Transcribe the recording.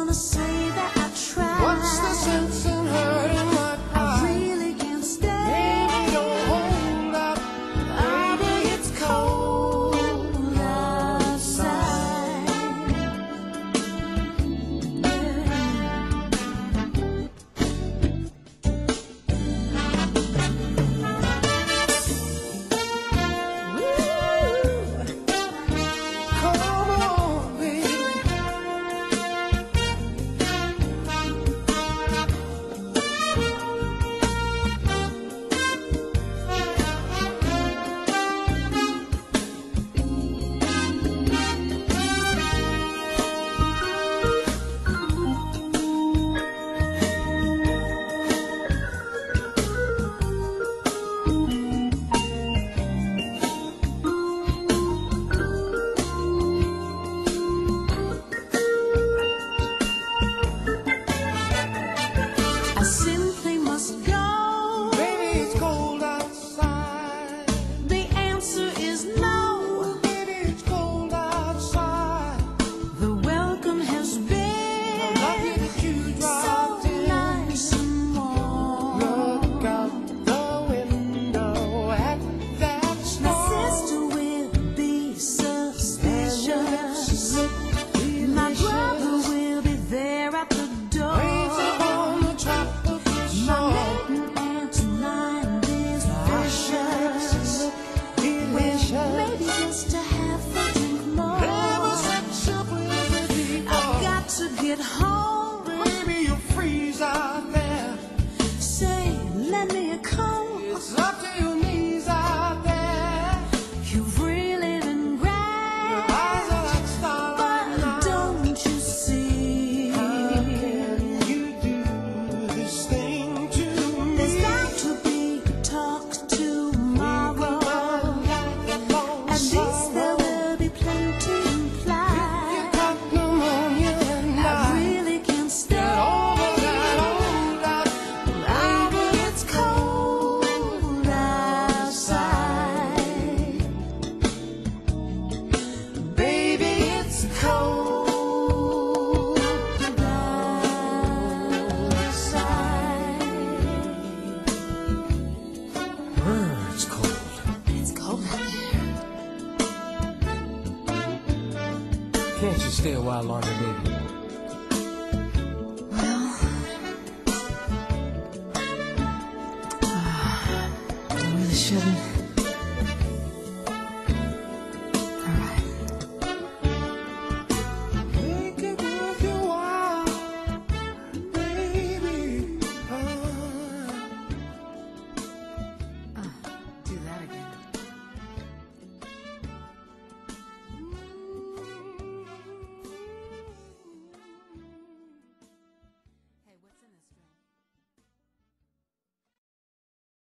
wanna say that I tried. What's the sense in hurting my pride? I really can't stay. Baby, don't hold up. Baby, it's cold outside. Come on, baby. I simply must go. Baby, it's cold outside. The answer is no. Baby, it's cold outside. The welcome has been Lucky that you so dropped in. nice and warm. Look out the window at that My storm. sister will be suspicious. My Delicious. brother will be there at the Waves door. upon the tropical My shore. maiden aunt mind is vicious. Delicious. Maybe just to have a drink more. Never such a blizzard I've before. got to get home. Baby, you'll freeze out there. Say, lend me a coat. It's up to your knees out there. You've really been Your right, eyes are like starlight but now. don't you see? How can you do this thing to me? There's got to be a talk tomorrow. At least there will be plenty You implied. got pneumonia and I I really can't stay. get over that old out. Baby, it's cold outside. Baby, it's cold outside. It's cold. It's cold out there. Can't you stay a while longer, baby? Well, I really shouldn't.